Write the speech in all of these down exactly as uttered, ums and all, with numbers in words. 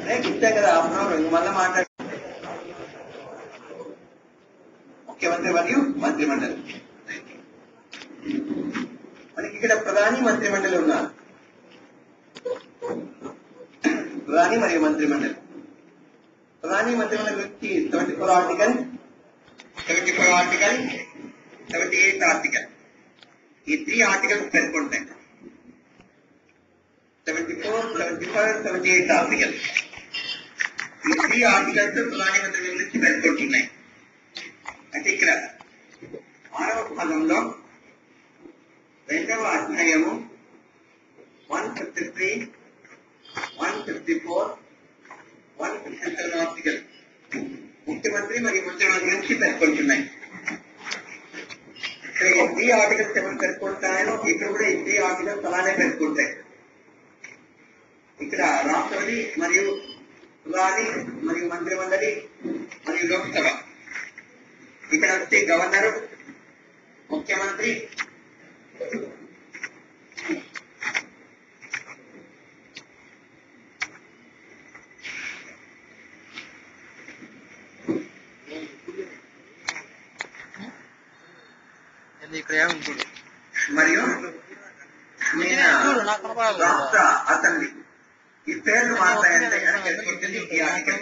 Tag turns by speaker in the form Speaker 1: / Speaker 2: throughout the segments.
Speaker 1: ఇచ్చా కదా అప్పుడు మళ్ళీ మాట్లాడు. ముఖ్యమంత్రి మరియు మంత్రిమండలి. మనకి ఇక్కడ ప్రధాని మంత్రిమండలి ఉన్నారు. ప్రధాని మరియు మంత్రిమండలి. ప్రధాని మంత్రిమండలి గురించి seventy four article seventy four article seventy eight article ఈ త్రీ ఆర్టికల్స్ పేర్కొంటాయి. Seventy four seventy five seventy eight article ఈ త్రీ ఆర్టికల్స్ ప్రధాని మంత్రి గురించి పేర్కొంటున్నాయి. అంటే ఇక్కడ ఆరవ భాగంలో రెండవ అధ్యాయము one fifty three one fifty four one fifty seven article ముఖ్యమంత్రి మరియు మంత్రిమండలి గురించి పేర్కొంటున్నాయి. ఇక్కడ ఈ త్రీ ఆర్టికల్స్ ఎవరు పేర్కొంటాయో ఇక్కడ కూడా ఈ త్రీ ఆర్టికల్స్ అలానే పేర్కొంటాయి. ఇక్కడ రాష్ట్రపతి మరియు ప్రధాని మరియు మంత్రిమండలి మరియు లోక్సభ. ఇక్కడ వచ్చి గవర్నరు, ముఖ్యమంత్రి, మరియు రాష్ట్ర అసెంబ్లీ. ఈ పేర్లు మాట్లాడంటే ఈ ఆర్టికల్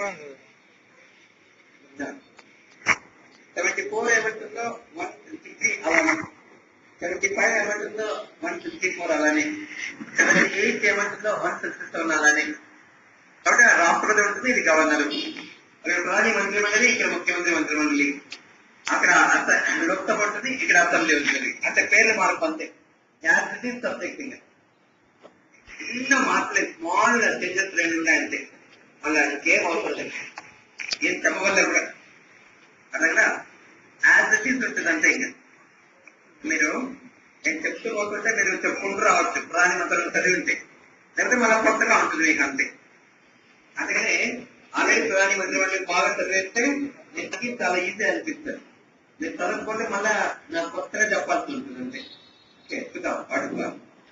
Speaker 1: సెవెంటీ ఫోర్ ఏమంటుందో వన్ ఫిఫ్టీ త్రీ అలానే, సెవెంటీ ఫైవ్ ఏమంటుందో వన్ ఫిఫ్టీ ఫోర్ అలానే, సెవెంటీ ఎయిట్ ఏమంటుందో వన్ ఫిఫ్టీ సెవెన్ అలానే. కాబట్టి రాష్ట్రపతి ఉంటుంది, ఇది గవర్నరు. అక్కడ ప్రధాని మంత్రిమండలి, ఇక్కడ ముఖ్యమంత్రి మంత్రిమండలి. అక్కడ లోక్సభ ఉంటుంది, ఇక్కడ అసెంబ్లీ ఉంటుంది. అంటే పేర్లు మార్పు అంతే. యాజ్ సబ్జెక్టింగ్ చిన్న మార్పులే, స్మాల్ చేంజెస్ రెండు ఉన్నాయంటే మళ్ళీ ఇంకేం అవసరం లేదు. ఏం చెప్పవల్ల కూడా అట్లా యాజ్ ఇట్ ఈస్ ఉంటుంది అంతే. ఇంకా మీరు నేను చెప్తూ పోతుంటే మీరు చెప్పుకుంటూ రావచ్చు, ప్రధాని మంత్రులు చదివి ఉంటే, లేకపోతే మళ్ళీ కొత్తగా ఉంటుంది మీకు అంతే. అందుకనే ఆల్రెడీ ప్రధాని మంత్రిమండలి బాగా చదివేస్తే ఇంతకీ చాలా ఈజీ అనిపిస్తుంది. మీరు చదువుకుంటే మళ్ళా నాకు కొత్తగా చెప్పాల్సి ఉంటుంది అంతే. చెప్తాం అడుగుతాం.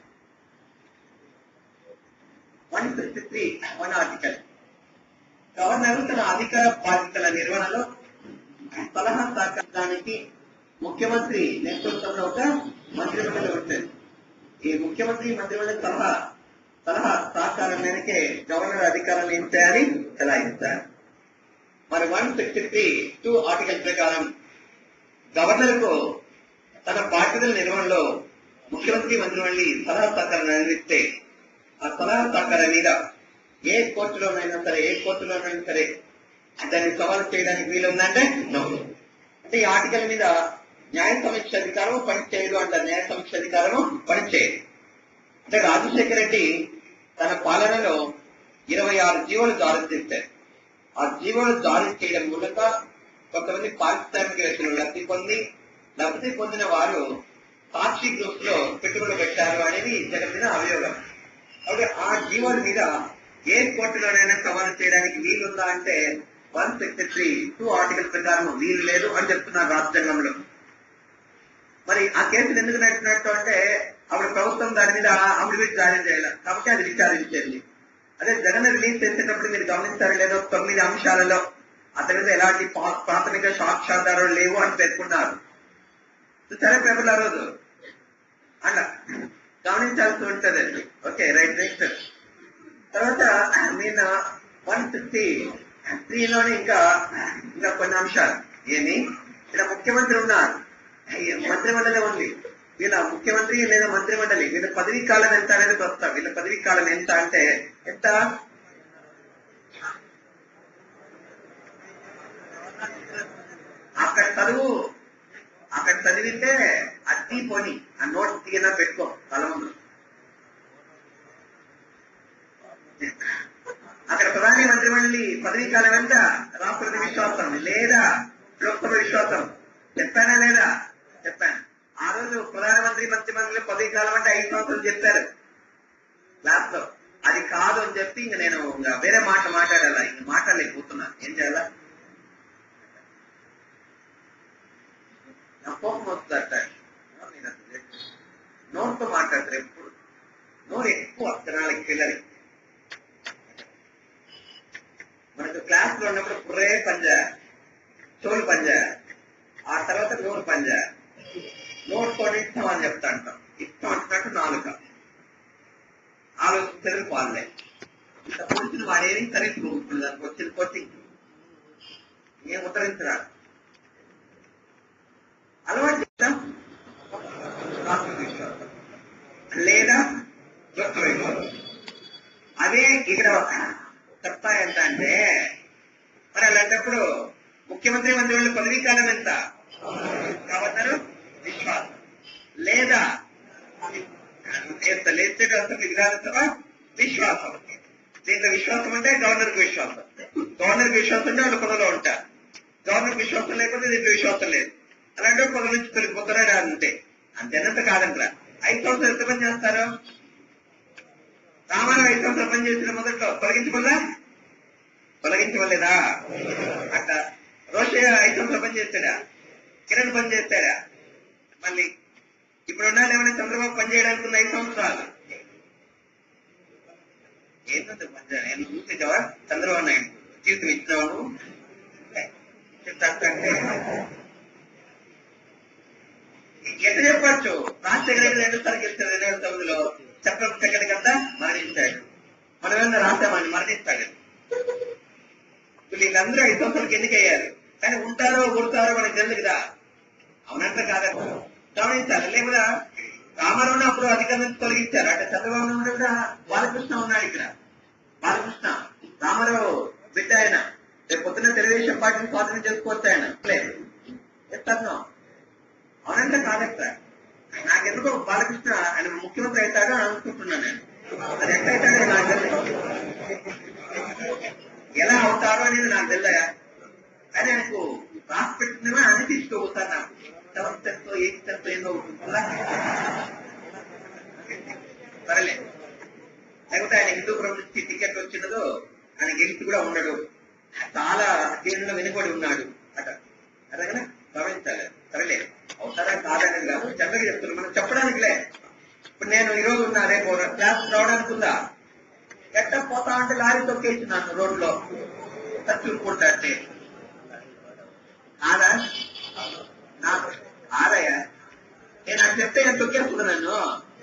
Speaker 1: One fifty three one article governor తన అధికార బాధ్యతల నిర్వహణలో సలహా సహకరించడానికి ముఖ్యమంత్రి నేతృత్వంలో ఒక మంత్రిమండలి ఉంటుంది. ఈ ముఖ్యమంత్రి మంత్రిమండలి సలహా సలహా సహకారం మేరకే గవర్నర్ అధికారాన్ని ఏం చేయాలి, చెలాయిస్తారు. మరి one sixty three two article ప్రకారం గవర్నర్ కు తన బాధ్యతల నిర్వహణలో ముఖ్యమంత్రి మంత్రిమండలి సలహా సహకారాన్ని అందిస్తే ఆ సలహా సహకారం మీద ఏ కోర్టులోనైనా సరే ఏ కోర్టులోనైనా సరే దాన్ని సవాలు చేయడానికి వీలుందంటే నో. అంటే ఈ ఆర్టికల్ మీద న్యాయ సమీక్ష అధికారం పనిచేయదు అంటారు. న్యాయ సమీక్ష అధికారము పనిచేయదు. అంటే రాజశేఖర రెడ్డి తన పాలనలో ఇరవై ఆరు జీవోలు జారీ చేశారు. ఆ జీవోలు జారీ చేయడం మూలక కొంతమంది పారిశ్రామికవేత్తలు లబ్ధి పొంది లబ్ధి పొందిన వారు సాక్షి గ్రూప్స్ లో పెట్టుబడులు పెట్టారు అనేది జగన్ అభియోగం. కాబట్టి ఆ జీవోల మీద ఏ కోర్టులోనైనా సవాలు చేయడానికి వీలుందా అంటే one sixty three two article ప్రకారం వీలు లేదు అని చెప్తున్నారు రాజ్యాంగంలో. మరి ఆ కేసులు ఎందుకు నడిచినట్టు అంటే అప్పుడు ప్రభుత్వం దాని మీద అఫిడవిట్ జారీ చేయాలి కాబట్టి అది విచారించేది. అదే జగన్ రిలీజ్ చేసేటప్పుడు మీరు గమనించారు లేదో తొమ్మిది అంశాలలో అతని మీద ఎలాంటి ప్రాథమిక సాక్ష్యాధారాలు లేవు అని పేర్కొన్నారు. సరే పేపర్లు ఆ రోజు అలా గమనించాల్సి ఉంటదండి. Okay right. నెక్స్ట్ తర్వాత నిన్న వన్ సిక్స్టీ త్రీలోని ఇంకా ఇంకా కొన్ని అంశాలు ఏమి, ఇలా ముఖ్యమంత్రి ఉన్నారు, మంత్రిమండలి ఉంది. వీళ్ళ ముఖ్యమంత్రి లేదా మంత్రిమండలి వీళ్ళ పదవీ కాలం ఎంత అనేది వస్తాం. వీళ్ళ పదవీ కాలం ఎంత అంటే ఎంత అక్కడ చదువు అక్కడ చదివితే అద్దీ పోని ఆ నోట్స్ తీయనా పెట్టుకో తల ముందు. అక్కడ ప్రధాని మంత్రిమండలి పదవీ కాలం ఎంత, రాష్ట్రపతి విశ్వాసం లేదా లోక్సభ విశ్వాసం. చెప్పానా లేదా? చెప్పాను. ఆ రోజు ప్రధానమంత్రి మంత్రిమండలి పదవీ కాలం అంటే ఐదు సంవత్సరాలు చెప్పారు క్లాస్ లో. అది కాదు అని చెప్పి ఇంక నేను ఇంకా వేరే మాట మాట్లాడాలా, ఇంక మాట్లాడలేకపోతున్నాను. ఏం చేయాలా? నా కోపం వస్తుందట. నోరుతో మాట్లాడతారు ఎప్పుడు. నోరు ఎక్కువ అక్షరాలకి పిల్లలు. పంజా, చెవులు పంజా, ఆ తర్వాత నోరు పంజా. నోరు కూడా ఇష్టం అని చెప్తా అంటాం. ఇష్టం అంటున్నట్టు నాలుక ఆలోచించడం పాలే. ఇంత పొడిచిన వాడేది తరించుకుంటుంది. దానికి వచ్చిన కొట్టి ఏం ఉత్తరించరా అలవాటు చేస్తాం విశ్వాసం లేదా అదే ఇక్కడ చెప్తా ఎంత అంటే మరి అలాంటప్పుడు ముఖ్యమంత్రి మంత్రి వాళ్ళ పదవీ కాలం ఎంత కావతారు విశ్వాసం లేదా ఎంత లేచేట విధానంతో విశ్వాసం. దీంట్లో విశ్వాసం అంటే గవర్నర్కి విశ్వాసం. గవర్నర్కి విశ్వాసం అంటే వాళ్ళు పదవిలో ఉంటారు. గవర్నర్కి విశ్వాసం లేకపోతే దీంట్లో విశ్వాసం లేదు. అలాంటి పదవి నుంచి తొలగిపోతారా అంతే. అంతేనంత కాదంటారా. ఐదు సంవత్సరాలు ఎంత పని చేస్తారు? రామారావు ఐదు సంవత్సరాలు పని చేసిన మొదట్లో తొలగించవల్లా తొలగించవలేదా? అట్లా రోషయ్య ఐదు సంవత్సరాలు పని చేస్తాడా? కిరణ్ పని చేస్తాడా? మళ్ళీ ఇప్పుడు ఉండాలి ఏమైనా చంద్రబాబు పని చేయడానికి ఉన్న ఐదు సంవత్సరాలు ఏంటంటే పని నేను చూసేవా చంద్రబాబు నాయుడు జీవితం ఇచ్చినావు చెప్తా అంటే ఎంత చెప్పచ్చు. రాజశేఖర రెడ్డి రెండు సార్లు గెలిచారు. రెండు వేల తొమ్మిదిలో చెప్పడం సెకండ్ కదా మరణించాడు. మనం ఏమన్నా రాసామని మరణిస్తాడు. వీళ్ళందరూ ఐదు సంవత్సరాలకు ఎన్నికయ్యారు. కానీ ఉంటారో ఊరుతారో మనకి తెలుసు కదా. అవునంట కాదంట గమనించాలి. లేకుండా రామారావు అప్పుడు అధికారం నుంచి తొలగించారు. అంటే చంద్రబాబు నాయుడు కూడా బాలకృష్ణ ఉన్నాడు. ఇక్కడ బాలకృష్ణ రామారావు బిడ్డ ఆయన. రేపు పొద్దున తెలుగుదేశం పార్టీని స్వాధీనం చేసుకోవచ్చు ఆయన. లేదు ఎత్తాను అవునంటే కాదంట. నాకెందుకో బాలకృష్ణ ఆయన ముఖ్యమంత్రి అవుతాడో అనుకుంటున్నాను నేను. అది ఎట్లా అవుతాడో నాకు తెలియదు. ఎలా అవుతారో అనేది నాకు తెలియదా. కానీ ఆయనకు రాసి పెట్టినవే అని తీసుకోపోతారు. నాకు సెవెంత్ స్టెప్ ఎయిత్ స్టెప్ ఏదో ఉంటుందా సరేలే. లేకపోతే ఆయన హిందూపురం నుంచి టికెట్ వచ్చినదో ఆయన గెలిచి కూడా ఉన్నాడు. చాలా తీరులో వెనుకబడి ఉన్నాడు అట. అదే కదా గమనించాలి. సరేలే అవుతారా కాదనేది కాదు. చెప్పగా చెప్తున్నా మనం చెప్పడానికిలే. ఇప్పుడు నేను ఈ రోజు ఉన్నా రేపు క్లాస్ రావడానికి ఉందా? ఎట్ట పోతా అంటే లారీ తొక్కేస్తున్నాను రోడ్లో చూసుకుంటా అంటే ఆదా నాకు ఆదయ్యా నేను నాకు చెప్తే నేను తొక్కేస్తున్నా నన్ను.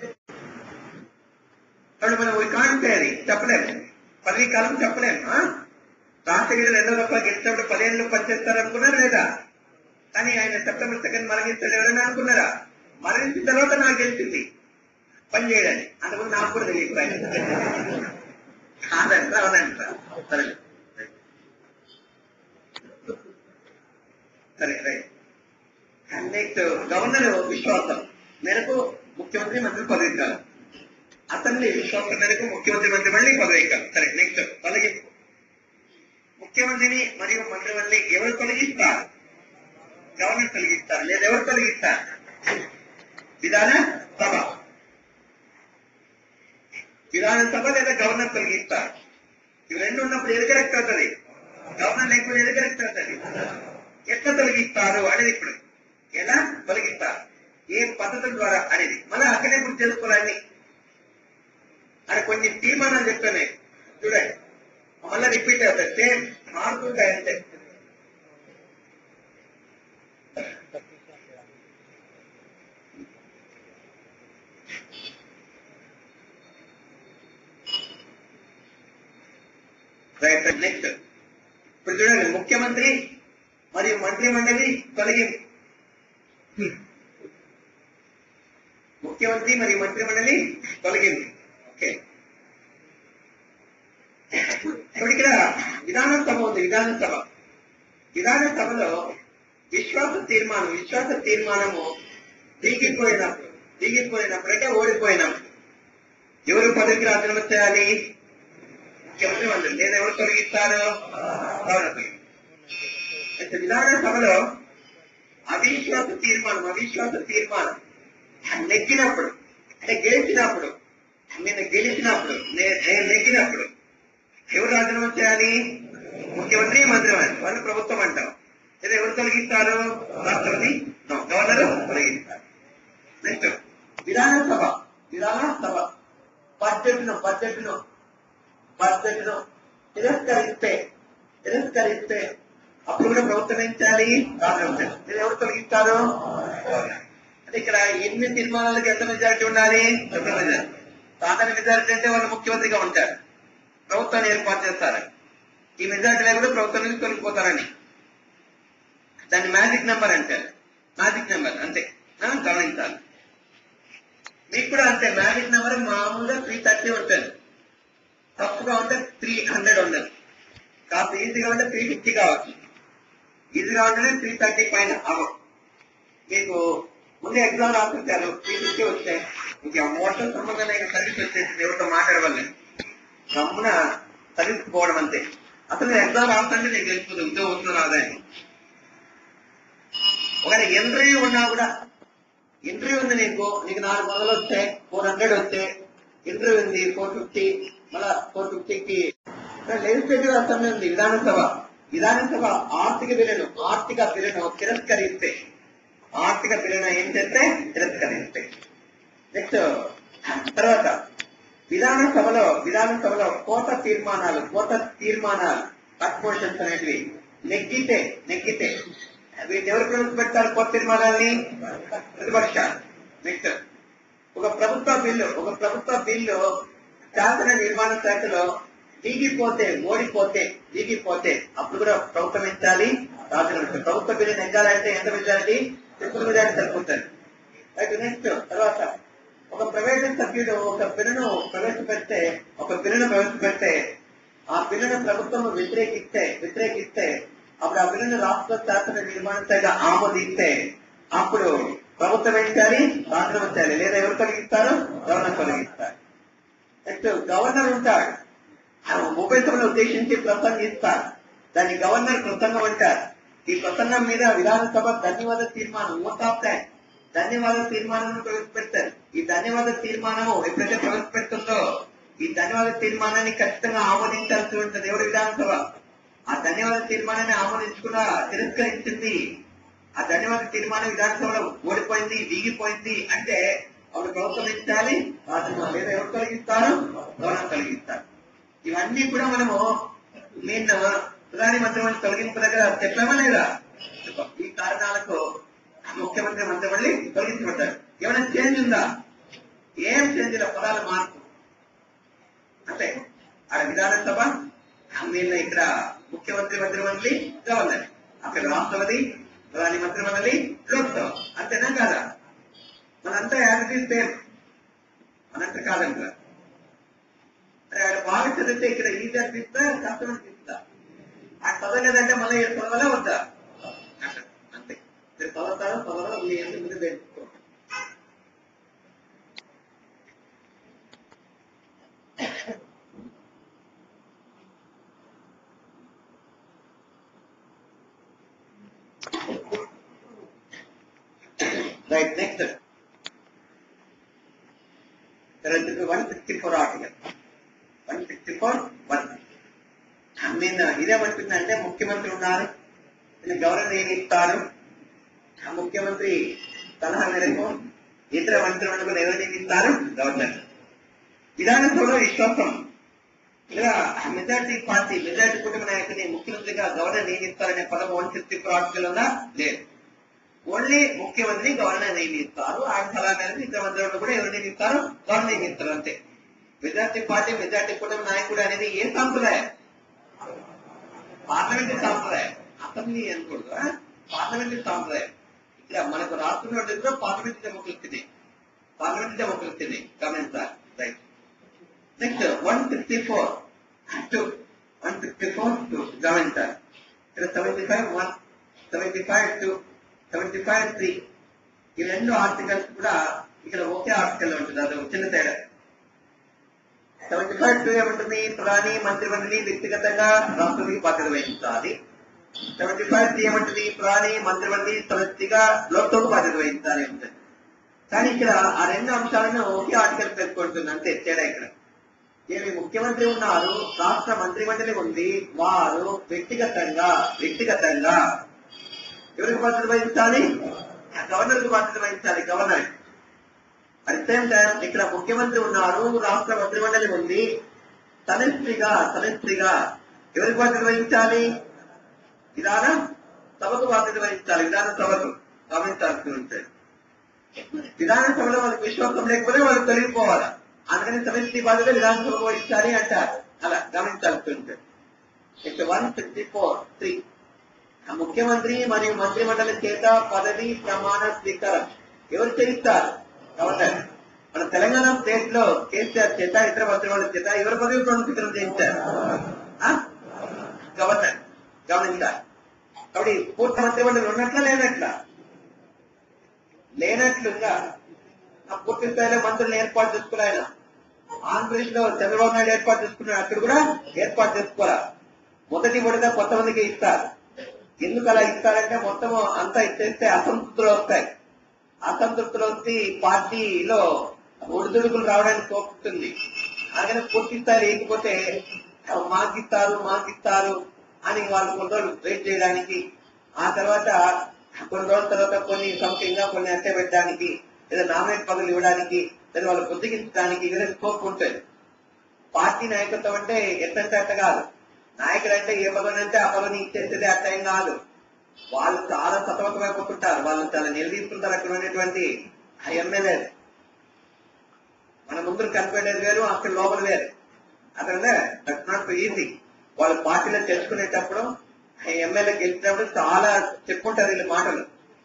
Speaker 1: కాబట్టి మనం కాంటేది చెప్పలేము. పదవీ కాలం చెప్పలేము. రాష్ట్రగిరి రెండో దఫా గెలిచినప్పుడు పదేళ్ళు పనిచేస్తారు అనుకున్నారు లేదా? కానీ ఆయన సెప్టెంబర్ సెకండ్ మరణించాడు. ఎవరైనా అనుకున్నారా? మరణించిన తర్వాత నాకు తెలిసింది పని చేయడానికి. అంతకుముందు నాకు కూడా తెలియదు. కాదంట అవునంట. సరే సరే రైట్. నెక్స్ట్ గవర్నర్ విశ్వాసం మేరకు ముఖ్యమంత్రి మంత్రి పదవి కాలం. అతన్ని విశ్వాసం మేరకు ముఖ్యమంత్రి మంత్రి మళ్ళీ పదవి కాలం. సరే నెక్స్ట్ తొలగింపు. ముఖ్యమంత్రిని మరియు మంత్రి మళ్ళీ ఎవరు తొలగిస్తారు? గవర్నర్ తొలగిస్తారు. లేదా ఎవరు తొలగిస్తారు? విధాన సభ. విధానసభ లేదా గవర్నర్ తొలగిస్తారు. ఇవి రెండు ఉన్నప్పుడు ఏది కరెక్ట్ అవుతుంది? గవర్నర్ లేకపోతే ఏది కరెక్ట్ అవుతుంది? ఎట్లా తొలగిస్తారు అనేది ఇప్పుడు ఎలా తొలగిస్తారు, ఏ పద్ధతుల ద్వారా అనేది మళ్ళీ అక్కడే గుర్తు చేసుకోవాలని అని కొన్ని తీర్మానాలు చెప్తానే చూడండి. మళ్ళీ రిపీట్ అవుతాయి. సేమ్ మారుతుంటాయి అంతే. రైట్. నెక్స్ట్ ఇప్పుడు చూడండి, ముఖ్యమంత్రి మరియు మంత్రి మండలి తొలగింపు. ముఖ్యమంత్రి మరియు మంత్రి మండలి తొలగింపు. ఓకే. ఇప్పుడు ఇక్కడ విధానసభ ఉంది. విధానసభ విధానసభలో విశ్వాస తీర్మానం విశ్వాస తీర్మానము దిగిపోయినప్పుడు దిగిపోయినప్పుడు అంటే ఓడిపోయినప్పుడు ఎవరు పదవికి రాజీనామా చేయాలి? ముఖ్యమంత్రి మంత్రి. లేదా ఎవరు తొలగిస్తారు? విధానసభలో అవిశ్వాస తీర్మానం అవిశ్వాస తీర్మానం నెగ్గినప్పుడు అంటే గెలిచినప్పుడు నేను గెలిచినప్పుడు నేను నెగ్గినప్పుడు ఎవరు రాజీనామా చేయాలి? ముఖ్యమంత్రి మంత్రి వాళ్ళు ప్రభుత్వం అంటాం. లేదా ఎవరు తొలగిస్తారు? రాష్ట్రపతి గవర్నర్ తొలగిస్తారు. నెక్స్ట్ విధానసభ విధానసభ బడ్జెట్ ను బడ్జెట్ ను బడ్జెట్ ను తిరస్కరిస్తే తిరస్కరిస్తే అప్పుడు కూడా ప్రభుత్వం ఏం చేయాలి? రాష్ట్రం ఉంచాలి. ఇది ఎవరు తొలగిస్తారు? అంటే ఇక్కడ ఎన్ని తీర్మానాలకు ఎంత మెజారిటీ ఉండాలి? డెబ్బై మెజారిటీ. సాధారణ మెజారిటీ అంటే వాళ్ళు ముఖ్యమంత్రిగా ఉంటారు, ప్రభుత్వాన్ని ఏర్పాటు చేస్తారు. ఈ మెజారిటీ లేకుండా ప్రభుత్వం నుంచి తొలగిపోతారని దాన్ని మ్యాజిక్ నెంబర్ అంటారు. మ్యాజిక్ నెంబర్ అంతే, గమనించాలి. మీకు కూడా అంతే, మ్యాజిక్ నెంబర్ మామూలుగా త్రీ థర్టీ ఉంటుంది, తప్పుగా ఉంటే త్రీ హండ్రెడ్ ఉండదు, కాస్త ఈజీగా ఉంటే త్రీ ఫిఫ్టీ కావచ్చు, ఈజీగా ఉంటేనే త్రీ థర్టీ పైన అవ్వదు. మీకు ముందే ఎగ్జామ్ రాసుకుంటారు, త్రీ ఫిఫ్టీ వస్తే ఇంకా మోటార్ సంబంధం సర్వీస్ వచ్చేసింది, ఎవరితో మాట్లాడవాలని గమ్మున సర్వీస్ పోవడం అంతే. అసలు ఎగ్జామ్ రాస్తుంటే నీకు తెలుస్తుంది ఉద్యోగం వస్తున్నా రాదని. ఒకవేళ ఇంటర్వ్యూ ఉన్నా కూడా, ఇంటర్వ్యూ ఉంది నీకు, నీకు నాలుగు వందలు వస్తే ఫోర్ హండ్రెడ్ వస్తే, ఇంటర్వ్యూ ఉంది ఫోర్ ఫిఫ్టీ, మళ్ళా ఫోర్ ఫిఫ్టీకి లెజిస్లేటివ్ అసెంబ్లీ ఉంది, విధానసభ. విధానసభ ఆర్థిక బిల్లును ఆర్థిక బిల్లును తిరస్కరిస్తే, ఆర్థిక బిల్లును ఏం చేస్తే తిరస్కరిస్తే. నెక్స్ట్ తర్వాత విధానసభలో విధానసభలో కోత తీర్మానాలు కోత తీర్మానాలు కన్స్టిట్యూషన్స్ అనేటివి నెగ్గితే నెగ్గితే వీటిని ఎవరు ప్రవేశపెడతారు? కోత తీర్మానాన్ని ప్రతిపక్షాలు. నెక్స్ట్ ఒక ప్రభుత్వ బిల్లు ఒక ప్రభుత్వ బిల్లు శాసన నిర్మాణ శాఖలో దిగిపోతే ఓడిపోతే దిగిపోతే అప్పుడు కూడా ప్రభుత్వం ఇచ్చాలి, రాజులు. ప్రభుత్వ బిల్లు నెగ్గాలంటే ఎంత మెజారిటీ? ట్రిపుల్ మెజారిటీ సరిపోతుంది. రైట్. నెక్స్ట్ తర్వాత ఒక ప్రైవేటు సభ్యుడు ఒక బిల్లును ప్రవేశపెడితే ఒక బిల్లును ప్రవేశపెడితే ఆ బిల్లును ప్రభుత్వం వ్యతిరేకిస్తే వ్యతిరేకిస్తే అప్పుడు ఆ బిల్లును రాష్ట్ర శాసన నిర్మాణ శాఖ ఆమోదిస్తే అప్పుడు ప్రభుత్వం ఏం చేయాలి? రాష్ట్రం చేయాలి. లేదా ఎవరు తొలగిస్తారు? గవర్నర్ తొలగిస్తారు. నెక్స్ట్ గవర్నర్ ఉంటాడు, ఉభయ సభను ఉద్దేశించి ప్రసంగిస్తారు, దాన్ని గవర్నర్ ప్రసంగం అంటారు. ఈ ప్రసంగం మీద విధానసభ ధన్యవాద తీర్మానం మోతాబ్దాయి ధన్యవాద తీర్మానం ప్రవేశపెడతారు. ఈ ధన్యవాద తీర్మానము ఎప్పుడైతే ప్రవేశపెడుతుందో ఈ ధన్యవాద తీర్మానాన్ని ఖచ్చితంగా ఆమోదించాల్సి ఉంటుంది ఎవరు? విధానసభ. ఆ ధన్యవాద తీర్మానాన్ని ఆమోదించకుండా తిరస్కరించింది, ఆ ధన్యవాద తీర్మానం విధానసభలో ఓడిపోయింది, వీగిపోయింది అంటే అప్పుడు ప్రభుత్వం ఇచ్చాలి, రాజధాని. లేదా ఎవరు తొలగిస్తారు? గవర్నర్ తొలగిస్తారు. ఇవన్నీ కూడా మనము నిన్న ప్రధాని మంత్రిమండలి తొలగింపు దగ్గర చెప్పామా లేదా? ఈ కారణాలకు ముఖ్యమంత్రి మంత్రిమండలి తొలగించబడ్డారు. ఏమైనా చేంజ్ ఉందా? ఏం చేంజ్ ఇలా పదాల మార్పు అంతే. అక్కడ విధానసభ, నిన్న ఇక్కడ ముఖ్యమంత్రి మంత్రిమండలి, గవర్నర్, అక్కడ రాష్ట్రపతి, ప్రధాని మంత్రిమండలి, లోక్సభ. అంతేనా కాదా? మనంతా యాక్టివ్ సేమ్, మనంతా కాదంట. ఆయన బాగా చదివితే ఇక్కడ ఈజీ అనిపిస్తా, కష్టం అనిపిస్తా. ఆ చదవలేదంటే మళ్ళీ చదవాలా వద్దా? అంతే. మీరు చదువుతారో చదవలో మీ ఎందుకు ముందు తెలుసుకో. Right. Next one sixty four article one sixty four one నేను ఇదేమంటుంది అంటే ముఖ్యమంత్రి ఉన్నారు, గవర్నర్ నియమిస్తారు, ఆ ముఖ్యమంత్రి సలహా మేరకు ఇతర మంత్రిమండలిని ఎవరు నియమిస్తారు? గవర్నర్. విధానసభలో విశ్వాసం లేదా మెజార్టీ పార్టీ మెజార్టీ కుటుంబ నాయకుని ముఖ్యమంత్రిగా గవర్నర్ నియమిస్తారనే పదం వన్ సిక్స్టీ ఫోర్ ఆర్టికల్ ఉందా? లేదు. ఓన్లీ ముఖ్యమంత్రి గవర్నర్ నియమిస్తారు, ఆయన సలహా మేరకు ఇతర మంత్రిమండలి కూడా ఎవరు నియమిస్తారు? గవర్నర్ నియమిస్తారు అంతే. మెజార్టీ పార్టీ మెజార్టీ కుటుంబ నాయకుడు అనేది ఏ సాంప్రదాయం? పార్లమెంటరీ సాంప్రదాయం. అసెంబ్లీ అనకూడదు, పార్లమెంటరీ సాంప్రదాయం. ఇక్కడ మనకు రాష్ట్రంలో కూడా పార్లమెంటరీ డెమోక్రసీ పార్లమెంటరీ డెమోక్రసీ గమనించాలి. Right. Next one sixty four two one sixty four two గమనించాలి. ఇక్కడ seventy five one seventy five two seventy five three ఈ రెండు ఆర్టికల్స్ కూడా ఇక్కడ ఒకే ఆర్టికల్ ఉంటుంది, అది చిన్న తేడా. సెవెంటీ ఫైవ్ టూ ఏమంటుంది? ప్రధాని మంత్రిమండలి వ్యక్తిగతంగా రాష్ట్రపతికి బాధ్యత వహించాలి. సెవెంటీ ఫైవ్ త్రీ ఏమంటుంది? ప్రధాని మంత్రిమండలి సమష్టిగా లోక్సభకు బాధ్యత వహించాలి ఉంటుంది. కానీ ఇక్కడ ఆ రెండు అంశాలను ఒకే ఆర్టికల్ పేర్కొంటుంది అంతే తేడా. ఇక్కడ ఏమి ముఖ్యమంత్రి ఉన్నారు, రాష్ట్ర మంత్రిమండలి ఉంది, వారు వ్యక్తిగతంగా వ్యక్తిగతంగా ఎవరికి బాధ్యత వహించాలి? గవర్నర్ కు బాధ్యత వహించాలి, గవర్నర్. అట్ సేమ్ టైం ఇక్కడ ముఖ్యమంత్రి ఉన్నారు, రాష్ట్ర మంత్రిమండలి ఉంది, సమష్టిగా సమష్టిగా ఎవరికి బాధ్యత వహించాలి? విధాన సభకు బాధ్యత వహించాలి. విధాన సభకు గమనించాల్సి ఉంటుంది. విధానసభలో వాళ్ళకి విశ్వాసం లేకపోతే వాళ్ళు తొలగిపోవాలి. అందుకని సమితి బాధ్యత విధానసభకు వహించాలి అంటారు. అలా గమనించాల్సి ఉంటుంది. Next one sixty four three ముఖ్యమంత్రి మరియు మంత్రి మండలి చేత పదవి ప్రమాణ స్వీకారం ఎవరు చేయిస్తారు? గవర్నర్. మన తెలంగాణ స్టేట్ లో కేసీఆర్ చేత ఇతర మంత్రి మండలి చేత ఎవరి పదవి ప్రమాణ స్వీకారం చేయించారు? గవర్నర్. గమనించాలి. కాబట్టి పూర్తి మంత్రి మండలి ఉన్నట్లా లేనట్లా? లేనట్లుగా పూర్తి స్థాయిలో మంత్రులను ఏర్పాటు చేసుకుని ఆయన ఆంధ్రప్రదేశ్ లో చంద్రబాబు నాయుడు ఏర్పాటు చేసుకున్నాడు. అక్కడ కూడా ఏర్పాటు చేసుకోవాలా. మొదటి విడత కొంతమందికి ఇస్తారు. ఎందుకు అలా ఇస్తారంటే మొత్తం అంతా ఇచ్చేస్తే అసంతృప్తులు వస్తాయి. అసంతృప్తులు వస్తే పార్టీలో ఒడిదుడుకులు రావడానికి తోపుతుంది. అలాగే పూర్తి స్థాయిలో లేకపోతే మాకిస్తారు మాకిస్తారు అని వాళ్ళు కొన్ని రోజులు వెయిట్ చేయడానికి, ఆ తర్వాత కొన్ని రోజుల తర్వాత కొన్ని సౌఖ్యంగా కొన్ని అట్టే పెట్టడానికి, లేదా నామినేట్ పదవులు ఇవ్వడానికి, లేదా వాళ్ళు బుద్ధిగించడానికి ఇవన్నీ స్కోప్ ఉంటుంది. పార్టీ నాయకత్వం అంటే ఎట్లంటే అట్ట కాదు. నాయకుడు అంటే ఏ పదవి అంటే ఆ పదవిని ఇచ్చేసేది అట్ట ఏం కాదు. వాళ్ళు చాలా సతమతమైపోతుంటారు. వాళ్ళు చాలా నిలదీస్తుంటారు. అక్కడ ఉన్నటువంటి ఎమ్మెల్యే మన ముందు కనిపెట్టేది వేరు, అక్కడ లోపల వేరు. అక్కడ దట్స్ నాట్ ఈజీ. వాళ్ళు పార్టీలో తెలుసుకునేటప్పుడు ఎమ్మెల్యే గెలిచినప్పుడు చాలా చెప్పుకుంటారు వీళ్ళ మాటలు.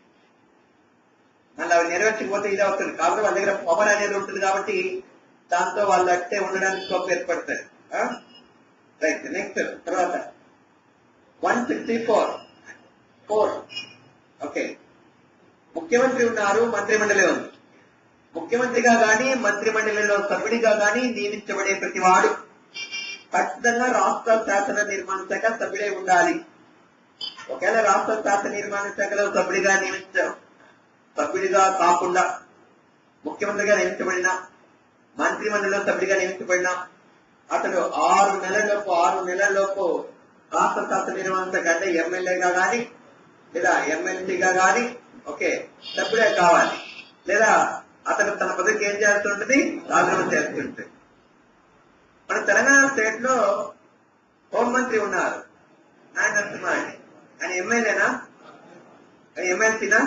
Speaker 1: మళ్ళీ అవి నెరవేర్చకపోతే ఇది అవుతుంది. కాబట్టి వాళ్ళ దగ్గర పవర్ అనేది ఉంటుంది. కాబట్టి దాంతో వాళ్ళు అట్టే ఉండడానికి స్కోప్ ఏర్పడతారు. రైట్. నెక్స్ట్ తర్వాత one sixty four four okay ముఖ్యమంత్రి ఉన్నారు, మంత్రి మండలి ఉంది. ముఖ్యమంత్రిగా గాని మంత్రి మండలిలో సభ్యుడిగా గాని నియమించబడే ప్రతి వాడు ఖచ్చితంగా రాష్ట్ర శాసన నిర్మాణ శాఖ సభ్యుడై ఉండాలి. ఒకవేళ రాష్ట్ర శాసన నిర్మాణ శాఖలో సభ్యుడిగా నియమించ సభ్యుడిగా కాకుండా ముఖ్యమంత్రిగా నియమించబడిన, మంత్రి మండలిలో సభ్యుడిగా నియమించబడిన అతడు ఆరు నెలలలోపు ఆరు నెలలలోపు రాష్ట్ర శాసన నిర్మాణ శాఖ అంటే ఎమ్మెల్యేగా గాని లేదా ఎమ్మెల్సీగా గాని ఓకే సభ్యుడే కావాలి. లేదా అతను తన పదవికి ఏం చేస్తుంటుంది? రాజీనామా చేస్తుంటుంది. మన తెలంగాణ స్టేట్ లో హోంమంత్రి ఉన్నారు నాయన నరసింహారెడ్డి. ఆయన ఎమ్మెల్యేనా? ఆయన ఎమ్మెల్సీనా?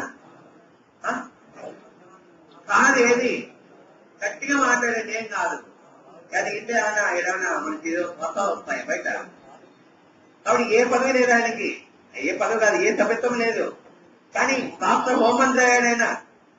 Speaker 1: కాదు. ఏది గట్టిగా మాట్లాడేది ఏం కాదు. అది ఇంటే ఏమన్నా ఏదైనా మనకి మొత్తాలు వస్తాయి బయట. కాబట్టి ఏ పదవి లేదు ఆయనకి. ఏ పదవి కాదు, ఏ సభ్యత్వం లేదు. కానీ రాష్ట్ర హోంమంత్రి అయ్యాడైనా.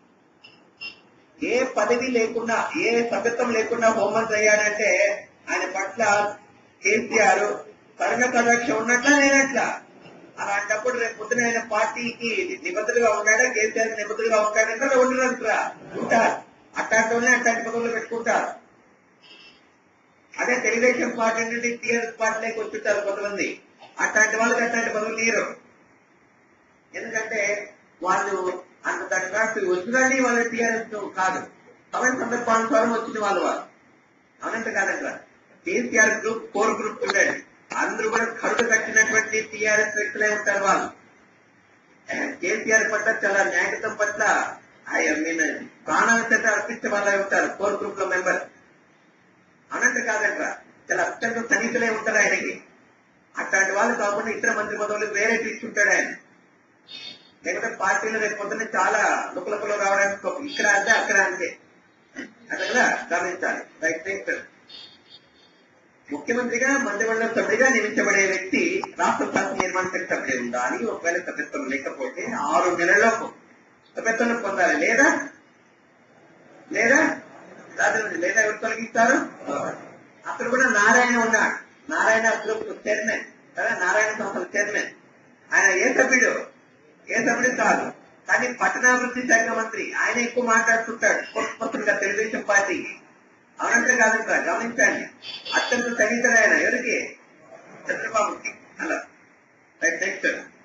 Speaker 1: ఏ పదవి లేకుండా, ఏ సభ్యత్వం లేకుండా హోంమంత్రి అయ్యాడంటే ఆయన పట్ల కేసీఆర్ తరంగ కటాక్ష ఉన్నట్లా లేనట్లా? అలాంటప్పుడు రేపు పొద్దున ఆయన పార్టీకి నిబద్ధులుగా ఉంటాడా? కేసీఆర్ నిబద్ధులుగా ఉంటాడంటే ఉండరంటరా ఉంటారు. అట్లాంటి వాళ్ళని అట్లాంటి పదవులు పెట్టుకుంటారు. అదే తెలుగుదేశం పార్టీ నుండి టీఆర్ఎస్ పార్టీలోకి వచ్చుంటారు కొంతమంది. అట్లాంటి వాళ్ళకి అట్లాంటి పదవులు లేరు. ఎందుకంటే వాళ్ళు అంత తగ్గట్టు వచ్చిందని వాళ్ళ టీఆర్ఎస్ కాదు, సమయ సందర్భానుసారం వచ్చిన వాళ్ళు వాళ్ళు అనంత కాదంటారా. కేసీఆర్ గ్రూప్ కోర్ గ్రూప్ ఉండండి, అందరూ కూడా కరుడు కట్టినటువంటి టీఆర్ఎస్ వ్యక్తులే ఉంటారు. వాళ్ళు కేసీఆర్ పట్ల చాలా న్యాయతం పట్ల ఆయన ప్రాణాల చేత అర్పించే వాళ్ళే ఉంటారు కోర్ గ్రూప్ లో మెంబర్. అనంత కాదంటారా, చాలా అత్యంత సన్నిహితులే ఉంటారు ఆయనకి. అట్లాంటి వాళ్ళు కాకుండా ఇతర మంత్రి పదవులు వేరే తీసుకుంటాడు ఆయన. లేకపోతే పార్టీలో రేపు పొద్దున్న చాలా లుకలుకలు రావడానికి ఇక్కడ అంటే అక్కడ అంతే. అట్లా కదా గమనించాలి. రైట్. నెక్స్ట్ ముఖ్యమంత్రిగా మంత్రిమండలి సభ్యుడిగా నియమించబడే వ్యక్తి రాష్ట్ర శాసన నిర్మాణ శాఖ సభ్యుడు ఉండాలి. ఒకవేళ సభ్యత్వం లేకపోతే ఆరు నెలలకు సభ్యత్వం పొందాలి. లేదా లేదా లేదా ఎవరు తొలగిస్తారు? అక్కడ కూడా నారాయణ ఉన్నాడు. నారాయణ గ్రూప్ చైర్మన్ కదా, నారాయణ సంస్థల చైర్మన్. ఆయన ఏ సభ్యుడు? ఏ సభ్యుడు కాదు. కానీ పట్టణాభివృద్ధి శాఖ మంత్రి. ఆయన ఎక్కువ మాట్లాడుతుంటాడు స్పష్టంగా తెలుగుదేశం పార్టీకి. అవునంటే కాదంట. గమనించండి, అత్యంత సన్నిహితుడు ఆయన ఎవరికి? చంద్రబాబుకి. అలా right. Next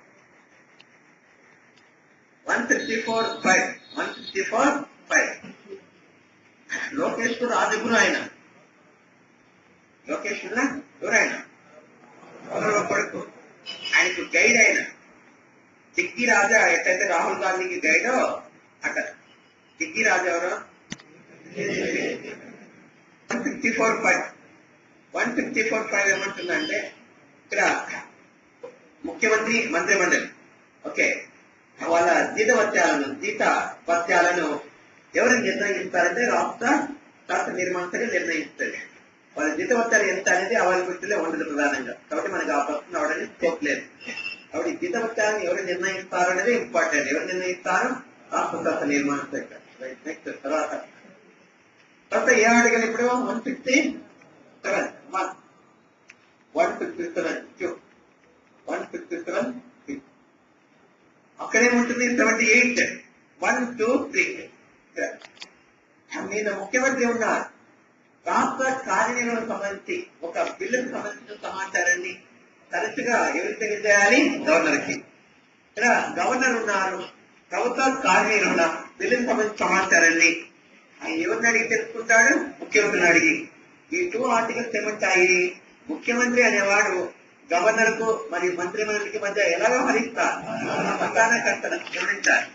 Speaker 1: one sixty four five one sixty four five Lokesh Rajaguru ఆయన. లోకేష్ ఎవరైన కొడుకు, ఆయనకు గైడ్ అయిన చిక్కి రాజా. ఎట్లయితే రాహుల్ గాంధీకి గైడో అట్ట చిక్కి రాజా ఎవరు? One sixty four five one sixty four five ఏమంటుందంటే ఇక్కడ ముఖ్యమంత్రి మంత్రి మండలి ఓకే వాళ్ళ జీత వత్యాలను జీత వత్యాలను ఎవరు నిర్ణయిస్తారంటే రాష్ట్ర రాష్ట్ర నిర్మాణాన్ని నిర్ణయిస్తారు. వాళ్ళ జీత వత్యాలు ఎంత అనేది అవైలబిలిటీలో ఉండదు ప్రధానంగా. కాబట్టి మనకు ఆ ప్రశ్న అవడానికి స్కోప్ లేదు. కాబట్టి జీత వత్యాలను ఎవరు నిర్ణయిస్తారు అనేది ఇంపార్టెంట్. ఎవరు నిర్ణయిస్తారు? రాష్ట్ర శాస్త్ర నిర్మాణ శాఖ. నెక్స్ట్ తర్వాత తర్వాత ఏ ఆర్టికల్ ఇప్పుడు one sixty seven one one sixty seven two one sixty seven అక్కడేముంటుంది seventy eight one two three మీద ముఖ్యమంత్రి ఉన్నారు. రాష్ట్ర కార్యనిర్వహణకు సంబంధించి ఒక బిల్లుకు సంబంధించిన సమాచారాన్ని తరచుగా ఎవరికి తెలియజేయాలి? గవర్నర్ కి. ఇక్కడ గవర్నర్ ఉన్నారు. ప్రభుత్వ కార్యనిర్వహణ బిల్లుకు సంబంధించిన సమాచారాన్ని ఆయన ఎవరిని అడిగి తెలుసుకుంటాడు? ముఖ్యమంత్రిని అడిగి. ఈ టూ ఆర్టికల్స్ ఏమంటాయి? ముఖ్యమంత్రి అనేవాడు గవర్నర్ కు మరియు మంత్రి మండలికి మధ్య ఎలా వ్యవహరిస్తారు? ప్రధానకర్తను గమనించాలి.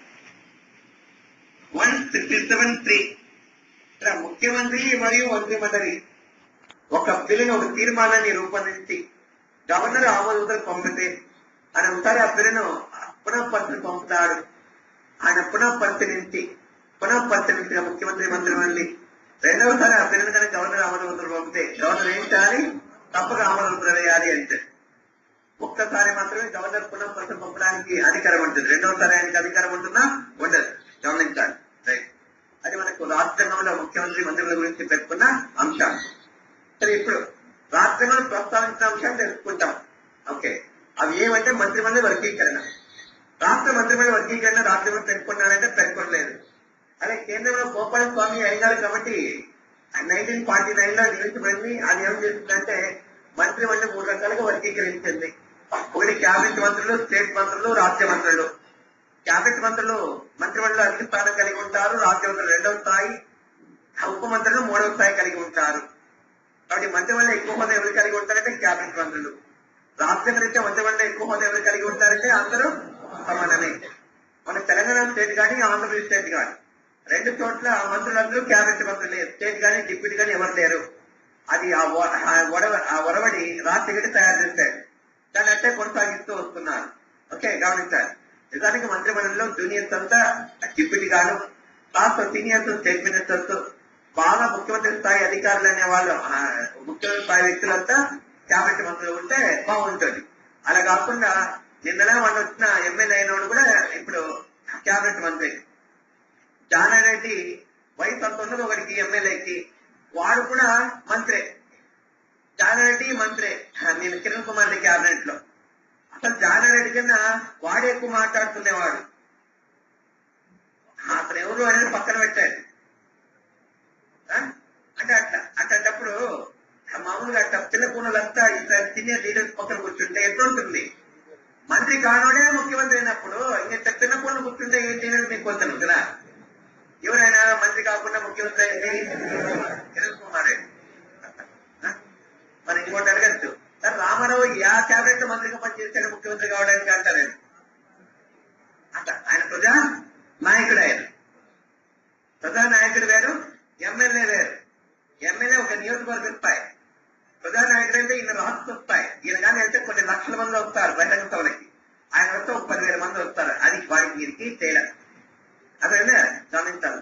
Speaker 1: వన్ సిక్స్టీ సెవెన్ త్రీ ఇక్కడ ముఖ్యమంత్రి మరియు మంత్రి మండలి ఒక బిల్లును ఒక తీర్మానాన్ని రూపొందించి గవర్నర్ ఆమోదం పంపితే ఆయన ఒకసారి ఆ బిల్లును పునఃపరిశీలన పంపుతాడు. ఆయన పునఃపరిశీలించి పునఃపరిశీలించిన ముఖ్యమంత్రి మంత్రి మండలి రెండవసారి ఆ బిల్లును కనుక గవర్నర్ ఆమోదం పంపితే గవర్నర్ ఏం చేయాలి? తప్పక ఆమోదం వేయాలి అంటే ఒక్కసారి మాత్రమే గవర్నర్ పునఃపరిశీలన పంపడానికి అధికారం ఉంటుంది. రెండవసారి ఆయనకి అధికారం ఉంటుందా? ఉండదు. గమనించాలి. రైట్. అది మనకు రాజ్యాంగంలో ముఖ్యమంత్రి మంత్రుల గురించి పెట్టుకున్న అంశాలు. సరే, ఇప్పుడు రాజ్యాంగంలో ప్రస్తావించిన అంశాలు తెలుసుకుంటాం. ఓకే, అవి ఏమంటే మంత్రిమండలి వర్గీకరణ. రాష్ట్ర మంత్రిమండలి వర్గీకరణ రాజ్యాంగంలో పేర్కొన్నారంటే పేర్కొనలేదు. అదే కేంద్రంలో గోపాల స్వామి అయ్యారు కాబట్టి నైన్టీన్ ఫార్టీ నైన్ లో నియమించబడింది. అది ఏం చేస్తుందంటే మంత్రిమండలి మూడు రకాలుగా వర్గీకరించింది. ఒకటి క్యాబినెట్ మంత్రులు, స్టేట్ మంత్రులు, రాజ్య మంత్రులు. క్యాబినెట్ మంత్రులు మంత్రిమండలిలో అధిక స్థానం కలిగి ఉంటారు. రాజ్య మంత్రులు రెండవ స్థాయి, ఉప మంత్రులు మూడవ స్థాయి కలిగి ఉంటారు. కాబట్టి మంత్రిమండలి ఎక్కువ హోదా ఎవరు కలిగి ఉంటారంటే క్యాబినెట్ మంత్రులు. రాజ్యాంగరీత్యా మంత్రిమండలి ఎక్కువ హోదా ఎవరు కలిగి ఉంటారంటే అందరూ సమానమే. మన తెలంగాణ స్టేట్ కానీ ఆంధ్రప్రదేశ్ స్టేట్ కానీ రెండు చోట్ల మంత్రులందరూ క్యాబినెట్ మంత్రులే. స్టేట్ కానీ డిప్యూటీ కానీ ఎవరు లేరు. అది ఆ ఆ ఒరవడి రాష్ట్రగడ్డి తయారు చేశారు. దాన్ని అంటే కొనసాగిస్తూ వస్తున్నారు. ఓకే, గమనించాలి. నిజానికి మంత్రిమండలిలో జూనియర్స్ అంతా డిప్యూటీ గాను, రాష్ట్ర సీనియర్స్ స్టేట్ మినిస్టర్స్, బాగా ముఖ్యమంత్రి స్థాయి అధికారులు అనే వాళ్ళు ముఖ్యమంత్రి స్థాయి వ్యక్తులంతా క్యాబినెట్ మంత్రులు ఉంటే బాగుంటుంది. అలా కాకుండా నిన్ననే వాళ్ళు వచ్చిన ఎమ్మెల్యే అయినోడు కూడా ఇప్పుడు క్యాబినెట్ మంత్రి. జానారెడ్డి వయసు అంత ఉన్నది ఒకటికి ఎమ్మెల్యేకి, వాడు కూడా మంత్రే. జానారెడ్డి మంత్రే. నేను కిరణ్ కుమార్ రెడ్డి క్యాబినెట్ లో అసలు జానారెడ్డి కన్నా వాడే ఎక్కువ మాట్లాడుతున్నవాడు. అతను ఎవరు అనేది పక్కన పెట్టాడు. అంటే అట్లా అట్లాంటప్పుడు మామూలుగా అట్లా చిన్న కూనలంతా ఇట్లా సీనియర్ లీడర్స్ పక్కన కూర్చుంటే ఎట్లుంటుంది? మంత్రి కానోడే ముఖ్యమంత్రి అయినప్పుడు ఇంకా చిన్న కూనలు కూర్చుంటే ఏంటి అనేది మీకు వద్దను కదా. ఎవరైనా మంత్రి కాకుండా ముఖ్యమంత్రి అయింది కిరణ్ కుమార్ రెడ్డి. మరి ఇంకోటి అడగచ్చు, సార్ రామారావు యా క్యాబినెట్ మంత్రిగా పనిచేస్తాడు ముఖ్యమంత్రి కావడానికి అంటారు. అట్లా ఆయన ప్రజా నాయకుడు. ఆయన ప్రజా నాయకుడు వేరు, ఎమ్మెల్యే వేరు. ఎమ్మెల్యే ఒక నియోజకవర్గ స్థాయి, ప్రజా నాయకుడు అంటే ఈయన రాష్ట్ర స్థాయి. ఈయన కానీ అయితే కొన్ని లక్షల మంది వస్తారు బహిరంగ సభలకి, ఆయన వస్తే ఒక పదివేల మంది వస్తారు. అది వారికి వీరికి తేడా. అదే గమనించాలి.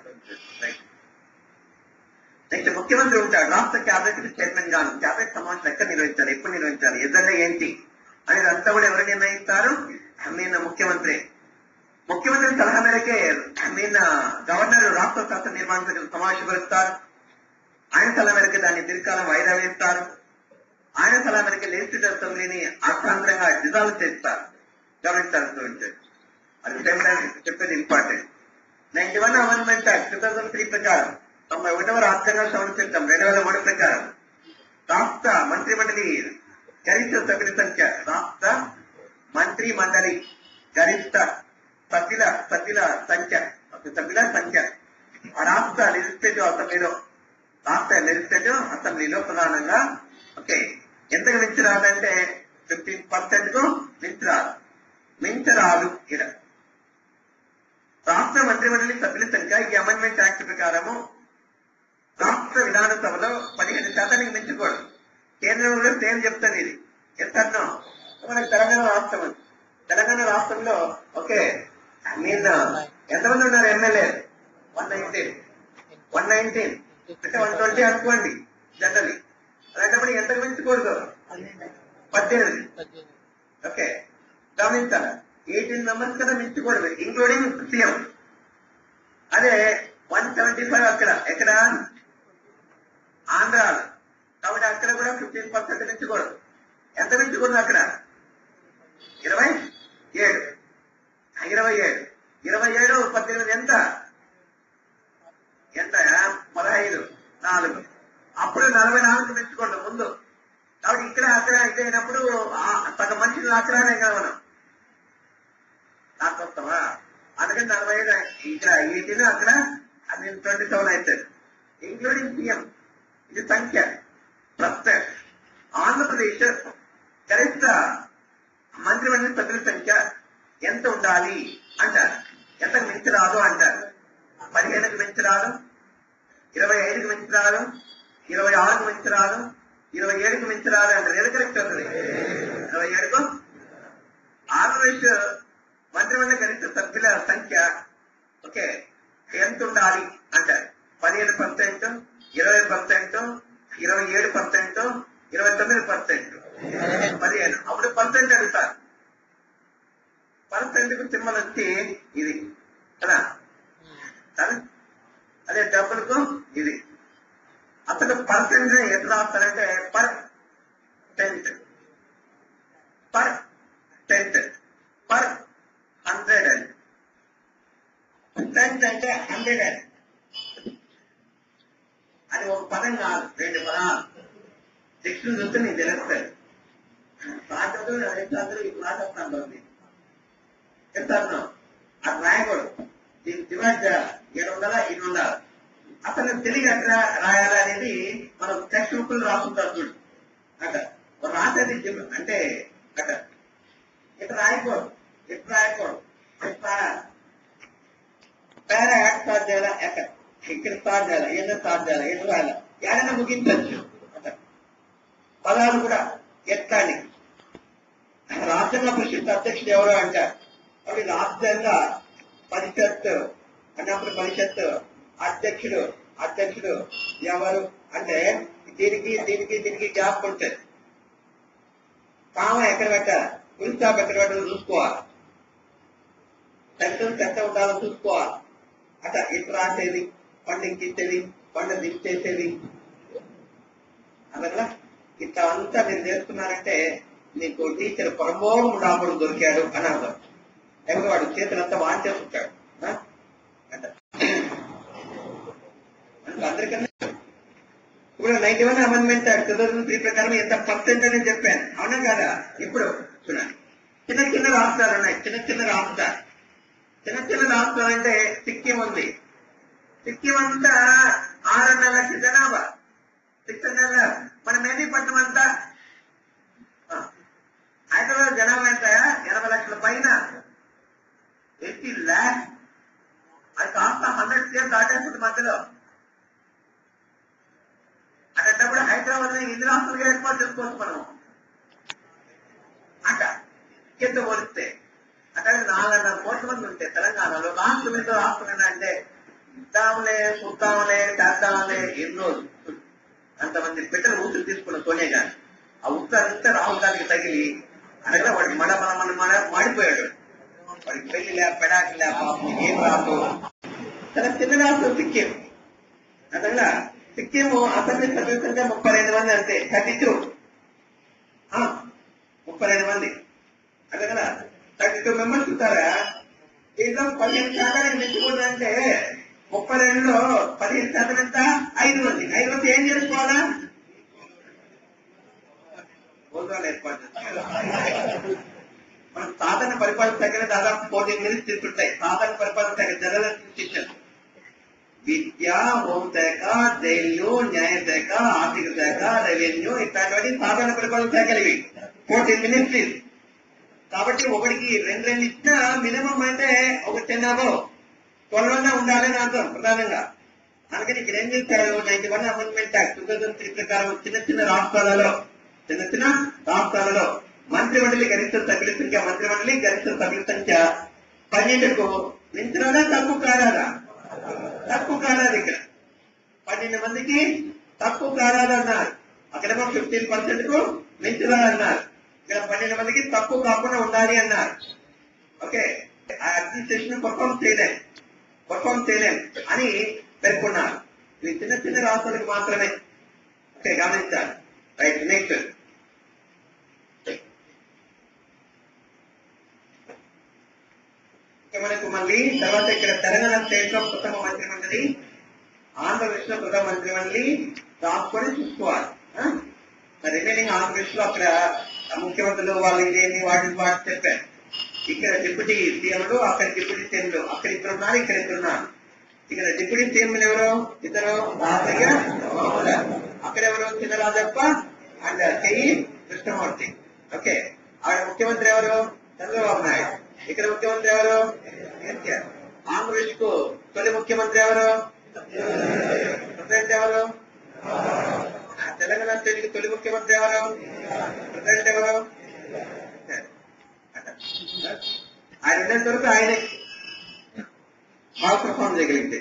Speaker 1: నెక్స్ట్ ముఖ్యమంత్రి ఉంటాడు. రాష్ట్ర క్యాబినెట్ చైర్మన్ గాను క్యాబినెట్ సమావేశం ఎక్కడ నిర్వహించాలి, ఎప్పుడు నిర్వహించాలి, ఎజెండా ఏంటి అనేది అంతా కూడా ఎవరు నిర్ణయిస్తారు? మీన ముఖ్యమంత్రి. ముఖ్యమంత్రి సలహా మేరకే మీన గవర్నర్ రాష్ట్ర శాస్త్ర నిర్మాణ సమావేశపరుస్తారు. ఆయన సలహా మేరకు దాన్ని దీర్ఘకాలం వాయిదా వేస్తారు. ఆయన సలహా మేరకు లెజిస్లేటివ్ అసెంబ్లీని అర్థాంతరంగా డిజాల్వ్ చేస్తారు. గమనించాల్సి అది సేమ్ టైం చెప్పేది important. Ninety one amendment act two thousand three ప్రకారం తొంభై ఒకటవ రాజ్యాంగ సవరణ చట్టం రెండు వేల మూడు ప్రకారం రాష్ట్ర మంత్రి మండలి గరిష్ట సభ్యుల సంఖ్య రాష్ట్ర మంత్రి మండలి గరిష్ట సభ్యుల సభ్యుల సంఖ్య సభ్యుల సంఖ్య ఆ రాష్ట్ర లెజిస్లేటివ్ అసెంబ్లీలో రాష్ట్ర లెజిస్లేటివ్ అసెంబ్లీలో ప్రధానంగా ఓకే ఎంతకు మించి రాదంటే ఫిఫ్టీన్ పర్సెంట్ కు మించి రాదు మించరాదు. ఇక్కడ రాష్ట్ర మంత్రి మండలి సభ్యుల సంఖ్య ఈ అమెండ్మెంట్ యాక్ట్ ప్రకారము రాష్ట్ర విధానసభలో పదిహేను శాతానికి మించకూడదు. కేంద్రంలో సేమ్ చెప్తాను. ఇది ఎంత మనకు తెలంగాణ రాష్ట్రం తెలంగాణ రాష్ట్రంలో ఓకే నేను ఎంతమంది ఉన్నారు MLA? One nineteen one nineteen అంటే వన్ ట్వంటీ అనుకోండి జనరల్. అలాంటప్పుడు ఎంతకు మించకూడదు? పద్దెనిమిది. ఓకే గమనించాలి, ఎయిటీన్ మెంబర్స్ కన్నా మించకూడదు ఇంక్లూడింగ్ సీఎం. అదే వన్ సెవెంటీ ఫైవ్ అక్కడ ఎక్కడ ఆంధ్రాలో, కాబట్టి అక్కడ కూడా ఫిఫ్టీన్ పర్సెంట్ మించకూడదు. ఎంత మించకూడదు అక్కడ? ఇరవై ఏడు ఇరవై ఏడు ఇరవై ఏడు పద్దెనిమిది ఎంత ఎంత పదహైదు నాలుగు. అప్పుడు నలభై నాలుగు మించకూడదు ముందు. కాబట్టి ఇక్కడ అక్కడ అయిపోయినప్పుడు సగం మనుషులు అక్కడనే కదా మనం నాకు వస్తావా. అందుకని నలభై ఐదు ఇక్కడ ఎయిటీన్ అక్కడ అది ట్వంటీ సెవెన్ అవుతుంది ఇంక్లూడింగ్ సీఎం. ఇది సంఖ్య ప్రస్తుతం ఆంధ్రప్రదేశ్ గరిష్ట మంత్రిమండలి సభ్యుల సంఖ్య ఎంత ఉండాలి అంటారు. ఎంతకు మించి రాదు అంటారు. పదిహేనుకు మించి రాదు, ఇరవై ఐదుకు మించి రాదు, ఇరవై ఆరుకు మించి రాదు, ఇరవై ఏడుకు మించి రాదు అంటారు. ఏది కరెక్ట్ అవుతుంది? ఇరవై ఏడుకు. ఆంధ్రప్రదేశ్ మంత్రిమండలి గరిష్ట సభ్యుల సంఖ్య ఓకే ఎంత ఉండాలి అంటారు. పదిహేను పర్సెంట్, ఇరవై పర్సెంట్, ఇరవై ఏడు పర్సెంట్, ఇరవై తొమ్మిది పర్సెంట్, పదిహేను. అప్పుడు పర్సెంట్ అడుగుతారు. పర్సెంట్ కు సింబల్ వచ్చి ఇది కదా. అదే డబ్బులకు ఇది. అసలు పర్సెంట్ ఎట్లా రాస్తారంటే per cent, per cent, per hundred and cent అంటే హండ్రెడ్ అండ్. అది ఒక పదం కాదు, రెండు పదాలు. శిక్షణ చూస్తే నీకు తెలుస్తుంది. రాజంలో అందరూ ఈ క్లాస్ వస్తాను చెప్తాను. అది రాయకూడదు, దీన్ని డివైడ్ చేయాలి. ఏడు వందల ఇది ఉండాలి. అసలు తెలుగు ఎట్లా రాయాలి అనేది మనం టెక్స్ట్ బుక్ లో రాసుకుంటారు చూడు. అక్కడ రాసేది అంటే అక్కడ ఇట్లా రాయకూడదు, ఎట్లా రాయకూడదు, ఎట్లా పేర యాడ్ స్టార్ట్ చేయాలా, ఎక్కడ ఇక్కడ స్టార్ట్ చేయాలా, ఏదో స్టార్ట్ చేయాలా, ఏదో రాయాలా, ఏదైనా ముగించవచ్చు. అక్కడ పదాలు కూడా ఎట్లాంటి రాష్ట్రంగా పరిషత్ అధ్యక్షుడు ఎవరో అంటారు. అవి రాష్ట్రంగా పరిషత్ అన్నప్పుడు పరిషత్ అధ్యక్షుడు అధ్యక్షుడు ఎవరు అంటే దీనికి దీనికి దీనికి గ్యాప్ ఉంటుంది. కామ ఎక్కడ పెట్టాలి, ఫుల్ స్టాప్ ఎక్కడ పెట్టాలో చూసుకోవాలి. సెంటెన్స్ ఎక్కడ ఉండాలో చూసుకోవాలి. అట్లా ఇటు రాసేది, పండించేది, పండు దించేసేది. అందువల్ల ఇట్లా అంతా మీరు నేర్చుకున్నారంటే నీకు టీచర్ పరమోహం రాముడు దొరికాడు అని అర్థం. లేకపోతే వాడు చేతులంతా వాంచేసుకుంటాడు. అందరికన్నా ఇప్పుడు ninety one amendment two thousand three ప్రకారం ఎంత పర్సెంట్ అని చెప్పాను, అవునా కాదా? ఇప్పుడు చూడండి, చిన్న చిన్న రాష్ట్రాలు ఉన్నాయి. చిన్న చిన్న రాష్ట్రాలు చిన్న చిన్న రాష్ట్రాలు అంటే సిక్కిం ఉంది. సిక్కిం అంతా ఆరున్నర లక్షల జనాభా. సిక్స్ నెలల మన మేదీపట్నం అంతా హైదరాబాద్ జనాభా ఎంత? ఎనభై లక్షల పైన, ఎయిటీ ల్యాక్స్. అది కాస్త హండ్రెడ్ స్టేట్ దాటేస్తుంది మధ్యలో. అటప్పుడు హైదరాబాద్ లో ఎన్ని రాష్ట్రాలుగా ఏర్పాటు చేసుకోవచ్చు మనం అట కింద పోలిస్తే. అక్కడ నాలుగున్నర కోట్ల మంది ఉంటే తెలంగాణలో రాష్ట్రం మీద రాష్ట్రం అంటే ఇద్దాంలే, చూద్దాంలే, చేద్దాంలే ఎన్నో అంతమంది బిడ్డలు ఊసులు తీసుకున్న సోనియా గాంధీ. ఆ ఉత్తర అంతా రాహుల్ గాంధీకి తగిలి అక్కడ వాడికి మడ మన మన మన మాడిపోయాడు. వాడికి పెళ్లి లే, పెడాకి లే, పాపం ఏం రాదు. చాలా చిన్న రాష్ట్రం సిక్కిం. అందువల్ల సిక్కిం అసెంబ్లీ సభ్యుల సంఖ్య ముప్పై రెండు మంది అంతే, థర్టీ టూ ముప్పై రెండు మంది. అదే కదా థర్టీ టూ మెంబర్స్ ఉంటారా. దీంట్లో పదిహేను శాతానికి మించకూడదంటే ముప్పై రెండులో పదిహేను శాతం ఎంత? ఐదు మంది. ఐదు మంది ఏం చేసుకోవాలా? భోజనాలు ఏర్పాటు చేసుకోవాలి. మనం సాధారణ పరిపాలన శాఖ దాదాపు ఫోర్టీన్ మినిట్స్ తీసుకుంటాయి. సాధారణ పరిపాలన శాఖ జనరల్ అడ్మినిస్ట్రేషన్, విద్య, హోంశాఖ, జైలు, న్యాయశాఖ, ఆర్థిక శాఖ, రెవెన్యూ ఇట్లాంటివన్నీ సాధారణ పరిపాలన శాఖలు ఇవి. Fourteen minutes. కాబట్టి ఒకటికి రెండు రెండు ఇచ్చిన మినిమం అంటే ఒక చిన్నదో త్వరలోనే ఉండాలని అర్థం ప్రధానంగా. అందుకని ఇక్కడ ఏం చేశారు, ninety one amendment act two thousand three ప్రకారం చిన్న చిన్న రాష్ట్రాలలో చిన్న చిన్న రాష్ట్రాలలో మంత్రిమండలి గరిష్ట సభ్యుల సంఖ్య మంత్రిమండలి గరిష్ట సభ్యుల సంఖ్య పన్నెండుకు మించినదా తక్కువ కారాదా? తక్కువ కారాదు. ఇక్కడ పన్నెండు మందికి తక్కువ కారాదు అన్నారు. అక్కడేమో ఫిఫ్టీన్ పర్సెంట్ కు మించినదా అన్నారు. ఇక్కడ పన్నెండు మందికి తక్కువ కాకుండా ఉండాలి అన్నారు. ఓకే, ఆ అడ్మినిస్ట్రేషన్ పర్ఫార్మ్ చేయలేం పర్ఫార్మ్ చేయలేం అని పేర్కొన్నారు. ఇవి చిన్న చిన్న రాష్ట్రాలకు మాత్రమే. ఓకే, గమనించాలి. రైట్, నెక్స్ట్ మనకు మళ్ళీ తర్వాత ఇక్కడ తెలంగాణ స్టేట్ లో ప్రథమ మంత్రి మండలి, ఆంధ్రప్రదేశ్ లో ప్రథమ మంత్రి మండలి రాసుకొని చూసుకోవాలి. రిమైనింగ్ ఆంధ్రప్రదేశ్ లో అక్కడ ముఖ్యమంత్రులు వాళ్ళు ఇదేమి వాటి వాటి చెప్పారు. ఇక్కడ డిప్యూటీ సీఎంలు, అక్కడ డిప్యూటీ సీఎంలు, అక్కడ ఇద్దరు ఉన్నారు, ఇక్కడ ఇద్దరు ఉన్నారు. ఇక్కడ డిప్యూటీ సీఎంలు ఎవరు? ఇద్దరు, రాజయ్య, అక్కడ ఎవరు? చిన్న రాజప్ప అండ్ చెయ్యి కృష్ణమూర్తి. ఓకే, ఆవిడ ముఖ్యమంత్రి ఎవరు? చంద్రబాబు నాయుడు. ఇక్కడ ముఖ్యమంత్రి ఎవరు? కేసీఆర్. ఆంధ్రప్రదేశ్ కు తొలి ముఖ్యమంత్రి ఎవరు? ప్రెసిడెంట్ ఎవరు? తెలంగాణ స్టేట్ కి తొలి ముఖ్యమంత్రి ఎవరు? ప్రెసిడెంట్ ఎవరు? ఆయన ఉన్నంత వరకు ఆయనే బాగా పర్ఫార్మ్ చేయగలిగితే.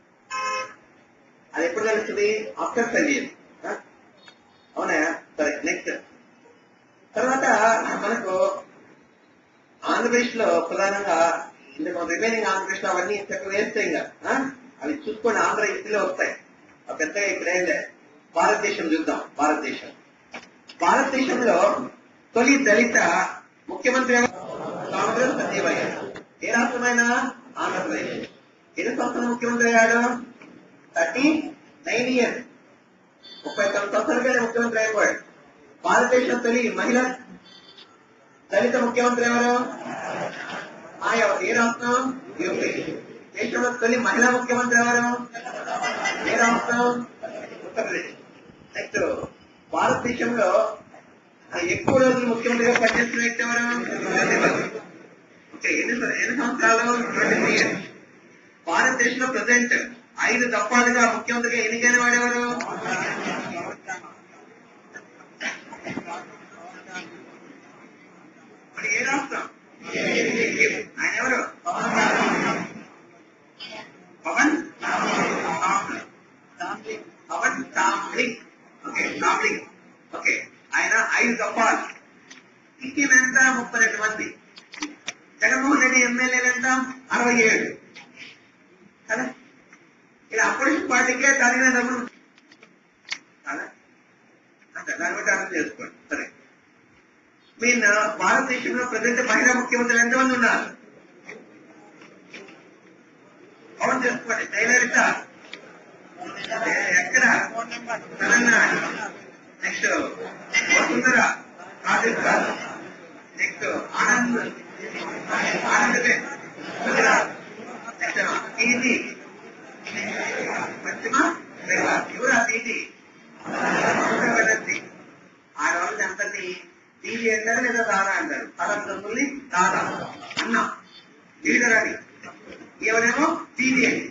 Speaker 1: అది ఎప్పుడు తెలుస్తుంది? After five years. అవునా? సరే, నెక్స్ట్ తర్వాత మనకు ఆంధ్రప్రదేశ్ లో ప్రధానంగా రిమైనింగ్ ఆంధ్రప్రదేశ్ లో అవన్నీ చక్కగా వేస్తాయి. ఇంకా అవి చూసుకొని ఆంధ్ర హిస్టరీలో వస్తాయి. ఆ పెద్దగా ఇక్కడ ఏం లేదు. భారతదేశం చూద్దాం. భారతదేశం భారతదేశంలో తొలి దళిత ముఖ్యమంత్రి కాంగ్రెస్ సంజీవయ్య. ఏ రాష్ట్రమైనా? ఆంధ్రప్రదేశ్. ఎన్ని సంవత్సరాలు ముఖ్యమంత్రి అయ్యాడు? థర్టీ నైన్ ఇయర్స్ ముప్పై తొమ్మిది సంవత్సరాలుగా ముఖ్యమంత్రి అయిపోయాడు. భారతదేశం తొలి మహిళ దళిత ముఖ్యమంత్రి ఎవరు? మాయావతి. ఏ రాష్ట్రం? యూపీ. దేశంలో తొలి మహిళా ముఖ్యమంత్రి ఎవరు? ఏ రాష్ట్రం? ఉత్తరప్రదేశ్. నెక్స్ట్ భారతదేశంలో ఎక్కువ రోజులు ముఖ్యమంత్రిగా పనిచేస్తున్న వ్యక్తి ఎవరు? ఓకే, ఎన్ని ఎన్ని సంవత్సరాలు? Twenty three years. భారతదేశంలో ప్రెసిడెంట్ ఐదు దఫాలుగా ముఖ్యమంత్రిగా ఎన్నికైన వాడెవరు? మరి ఏ రాష్ట్రం? ఆయన ఎవరు? పవన్ పవన్ తామ్లింగ్. ఓకే, తామ్లింగ్. ఓకే, ఆయన ఐదు దఫాలు. సిక్కిం ఎంత? ముప్పై రెండు మంది. జగన్మోహన్ రెడ్డి ఎమ్మెల్యేలు ఎంత? అరవై ఏడు కదా. ఇలా అపోజిషన్ పార్టీకే తగిన డబ్బులు కదా. అంటే దాన్ని బట్టి అర్థం చేసుకోండి. సరే, మీన్ భారతదేశంలో ప్రజెంట్ మహిళా ముఖ్యమంత్రులు ఎంతమంది ఉన్నారు? కౌంట్ చేసుకోండి. జయలలిత ఎక్కడ? Telangana. Next Vasundhara Rajasthan. Next Anand Andhra Pradesh. Gujarat. Next TG పశ్చిమ బెంగాల్. ఎవరా టీజీ? బెనర్జీ. ఆ రోజు అంతని టీజీ అంటారు లేదా దాదా అంటారు. తలపుల్ని దాదా అన్న లీడర్ అని. ఎవరేమో టీజీ అని.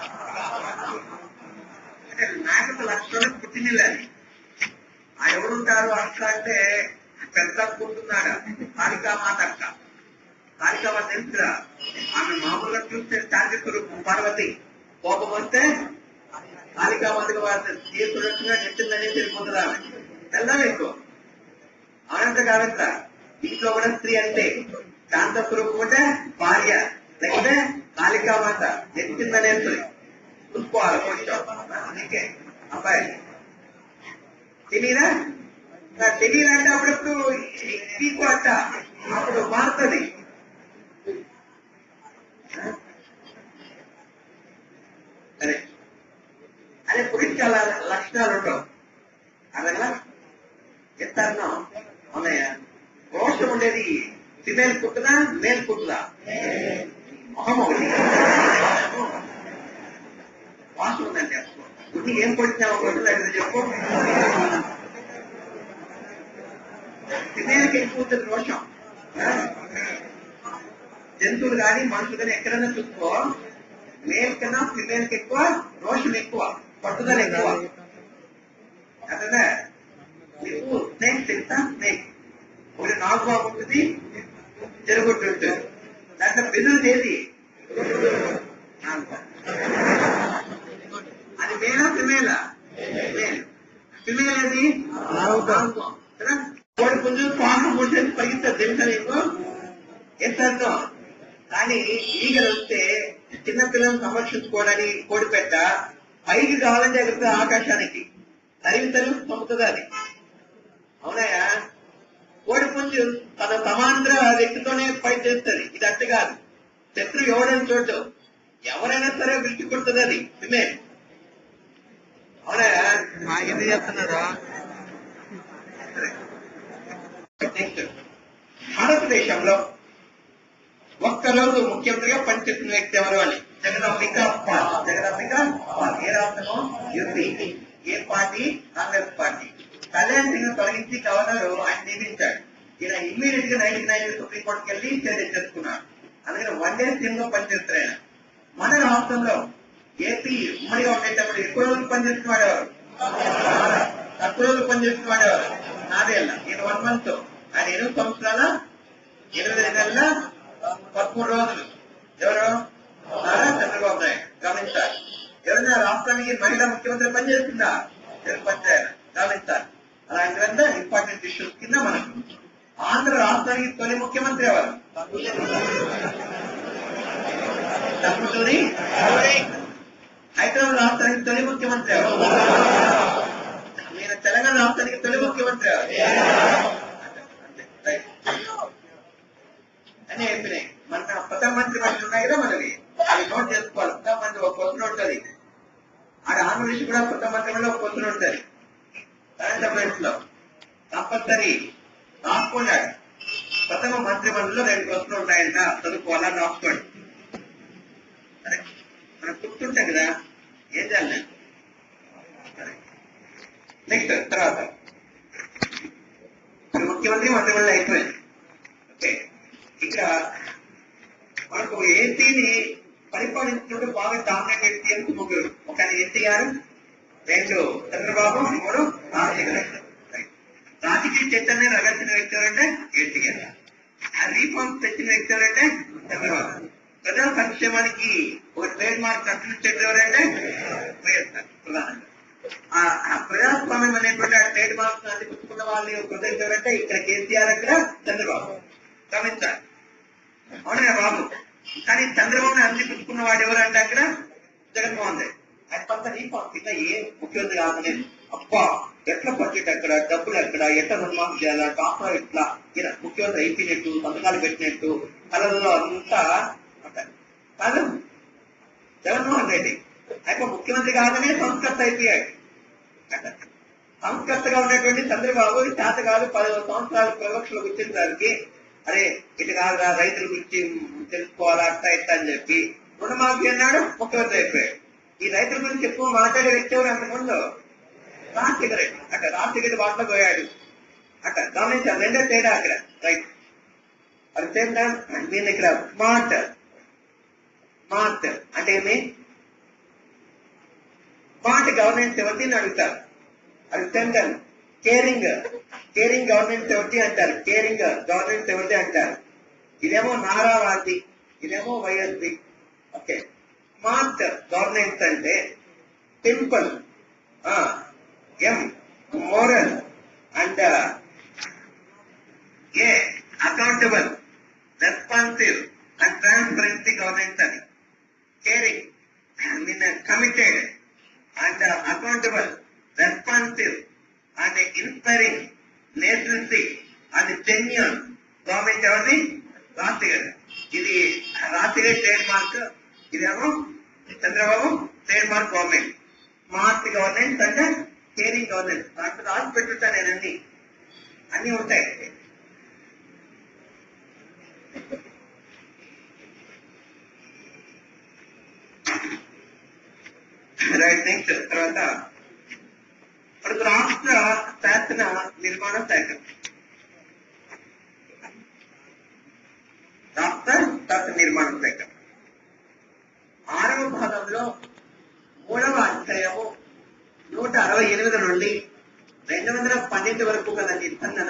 Speaker 1: అంటే నాయకుల లక్షణం పుట్టినిల్లని. ఆ ఎవరుంటారు అక్క అంటే పెద్ద కూర్చున్నాడు. కాళికామాత అక్క. కాళికామాత తెలుసురా? ఆమె మామూలుగా చూస్తే టార్గెట్ స్వరూపం పార్వతి. కోపం వస్తే కాళికామాతగా వారి తీసుకున్నట్టుగా నెట్టిందని తెలిపోతుందా? తెల్దా మీకు? అనంత కాదంట. ఇంట్లో కూడా స్త్రీ అంటే శాంత స్వరూపం అంటే భార్య, లేకపోతే కాళికామాత నెట్టిందనే చూసుకోవాలి కొంచెం. అందుకే అబ్బాయి తెలియదా? తెలియదంటే అప్పుడప్పుడు ఎక్కువ అట్ట అప్పుడు మారుతుంది. సరే, అదే పురుష లక్షణాలు ఉండవు. అదలా చెప్తాను. అవునయ్య, రోషం ఉండేది ఫిమేల్ పుట్టుదా మేల్ పుట్టుదా? మొహం ఒకటి వాసన ఉందండి. గుడ్డి ఏం కొట్టినా ఒకటి చెప్పు. ఫిమేల్కి ఎక్కువ ఉంటుంది రోషం. జంతువులు కానీ మనుషులు కానీ ఎక్కడైనా చూసుకో, మేల్ కన్నా ఫిమేల్ కి ఎక్కువ రోషం ఎక్కువ, పట్టుదల ఎక్కువ. అదే నీకు స్నేక్ తెలుసా? స్నేక్ ఒకటి నాగబాబు ఉంటుంది, చెరుగుట్టు ఉంటుంది. దాంట్లో బిల్లు చేసి అది మేలా ఫిమేలా? మేల్. ఫిమేల్ ఏది? కోడి పుంజు పాము పుంజు పరిగిస్తారు తెలుసా నీకు? ఎంత అర్థం. కానీ ఈగలు వస్తే చిన్నపిల్లలను సంరక్షించుకోవడానికి కోడి పెట్ట పైకి కావాలని ఎగురుతుంది ఆకాశానికి, తరిగి తరిగి పంపుతుంది అది. అవునాయా? కోడి పుంజు తన సమాంతర వ్యక్తితోనే ఫైట్ చేస్తుంది. ఇది అట్టు కాదు. శత్రు ఎవడని చూడదు, ఎవరైనా సరే విడిచి కొడుతుంది అది ఫిమేల్. అవునాయా?
Speaker 2: ఎందుకు చెప్తున్నారా?
Speaker 1: నెక్స్ట్, భారతదేశంలో ఒక్కరోజు ముఖ్యమంత్రిగా పనిచేస్తున్న వ్యక్తి ఎవరు అని. జగదాంబిక పాల్. జగదాంబిక పాల్ ఏ రాష్ట్రము? యూపీ. ఏ పార్టీ? కాంగ్రెస్ పార్టీ. కళ్యాణ్ సింగ్ తొలగించి గవర్నర్ ఆయన నియమించాడు. ఈయన ఇమ్మీడియట్ గా నైన్టీన్ నైన్టీ సుప్రీంకోర్టుకి వెళ్ళి చేంజ్ చేసుకున్నాడు. అందుకని వన్ డే సీఎం గా పనిచేస్తారు ఆయన. మన రాష్ట్రంలో ఏపీ ఉమ్మడిగా ఉండేటప్పుడు ఎక్కువ రోజులు పనిచేస్తున్న వాడేవారు, తక్కువ రోజులు పనిచేస్తున్న వాడేవారు. నాదేళ్ళ ఈయన వన్ మంత్, ఆయన ఎనిమిది సంవత్సరాల ఎనిమిది నెలల పదమూడు రోజులు. ఎవరు? నారా చంద్రబాబు నాయుడు. గమనించాలి. ఎవరైనా రాష్ట్రానికి మహిళా ముఖ్యమంత్రి పనిచేస్తుందా? పనిచేయాలి, గమనించాలి. అలాంటివంతా ఇంపార్టెంట్ ఇష్యూస్ కింద మనకు. ఆంధ్ర రాష్ట్రానికి తొలి ముఖ్యమంత్రి ఎవరు? టంగుటూరి. హైదరాబాద్ రాష్ట్రానికి తొలి ముఖ్యమంత్రి ఎవరు? మీరు తెలంగాణ రాష్ట్రానికి తొలి ముఖ్యమంత్రి ఎవరు? అని చెప్పినాయి. మన ప్రధానమంత్రి మంత్రి ఉన్నాయి కదా మనవి, అవి నోట్ చేసుకోవాలి. ప్రధానమంత్రి ఒక క్వశ్చన్ ఉంటుంది, ఆడ ఆంధ్రప్రదేశ్ కూడా ప్రధానమంత్రి వల్ల ఒక క్వశ్చన్ ఉంటుంది. కరెంట్ అఫైర్స్ లో కంపల్సరీ రాసుకున్నాడు. ప్రథమ మంత్రి మండలిలో రెండు క్వశ్చన్లు ఉంటాయంట, చదువుకోవాలా, రాసుకోండి. సరే, మనకు గుర్తుంటాయి కదా, ఏం చేయాలి. నెక్స్ట్ తర్వాత ముఖ్యమంత్రి మంత్రి మండలి అయిపోయింది. ఓకే, ఇక మనకు ఏపీని పరిపాలించినప్పుడు బాగా డామినేటెడ్ సీఎంస్ ముగ్గురు. ఒక ఎన్టీఆర్, రెండు చంద్రబాబు, మూడు రాజశేఖర రెడ్డి. రాజకీయ చైతన్యం రగల్చిన వ్యక్తి ఎవరంటే ఎన్టీఆర్. ఆ రీఫార్మ్స్ తెచ్చిన వ్యక్తి ఎవరంటే చంద్రబాబు. ప్రజా సంక్షేమానికి ఒక ట్రేడ్ మార్క్ కల్పించేది ఎవరంటే వైఎస్ఆర్ ప్రధానంగా. ఆ ప్రజాస్వామ్యం అనేటువంటి ఆ ట్రేడ్ మార్క్స్ అందిపుచ్చుకున్న వాళ్ళు ప్రజలు ఎవరంటే ఇక్కడ కేసీఆర్, అక్కడ చంద్రబాబు. గమనించాలి. అవునా బాబు? కానీ చంద్రబాబుని అందిపుచ్చుకున్న వాడు ఎవరంటే అక్కడ జగన్మోహన్ రెడ్డి. ఆయన కొంత రీఫార్మ్స్ ఇంకా ఏం ముఖ్యమంత్రి కాదనేది. అబ్బా ఎట్లా బడ్జెట్ ఎక్కడ, డబ్బులు ఎక్కడ, ఎట్లా నిర్మాణం చేయాలా, టాప్లో ఎట్లా, ఈయన ముఖ్యమంత్రి అయిపోయినట్టు, సంతకాలు పెట్టినట్టు కళల్లో అంతా అంటారు. కాదు జగన్మోహన్ రెడ్డి ఆయన ముఖ్యమంత్రి కాగానే సంస్కర్త అయిపోయాడు. సంస్కర్తగా ఉన్నటువంటి చంద్రబాబు చేత కాదు పదిహేను సంవత్సరాలు ప్రతిపక్షంలోకి వచ్చేసరికి అరే ఇటు కాదురా రైతుల గురించి తెలుసుకోవాలా అట్లా ఇట్లా అని చెప్పి రుణమాఫీ అన్నాడు, ముఖ్యమంత్రి అయిపోయాడు. ఈ రైతుల గురించి ఎక్కువ మాట్లాడే వ్యక్తి ఎవరు అంతకుముందు? రాజశేఖర రెడ్డి. అక్కడ రాజశేఖర రెడ్డి వాటిలో పోయాడు. అక్కడ గమనించాలి, రెండో తేడా అక్కడ. Right, at the same time దీన్ని ఇక్కడ స్మార్ట్ స్మార్ట్ అంటే ఏమి? స్మార్ట్ గవర్నెన్స్ ఎవరిని అడుగుతారు. At the same time caring caring governance ఎవరిది అంటారు. కేరింగ్ గవర్నెన్స్ ఎవరిది అంటారు. ఇదేమో నారావాది, ఇదేమో వైఎస్ది. ఓకే, స్మార్ట్ గవర్నెన్స్ అంటే simple, M moral and A accountable, responsive and transparency governance అని. కేరింగ్ నిన్న committed and accountable, responsive and inspiring, నేషనల్సీ అండ్ జెన్యూన్ గవర్నమెంట్ ఎవరిది? రాజశేఖర్. ఇది రాజశేఖర్ ట్రేడ్ మార్క్, ఇదేమో Chandrababu trade mark government. Smart governance అంటే కేరింగ్ గవర్నెన్స్. దాంట్లో రాసి పెట్టుతా నేను అన్ని అన్ని ఉంటాయి. రైట్, నెక్స్ట్ తర్వాత మనకు రాష్ట్ర శాసన నిర్మాణ శాఖ. రాష్ట్ర శాసన నిర్మాణ శాఖ ఆరవ భాగంలో మూడవ అధ్యాయము నూట అరవై ఎనిమిది నుండి రెండు వందల పన్నెండు వరకు గల నిబంధన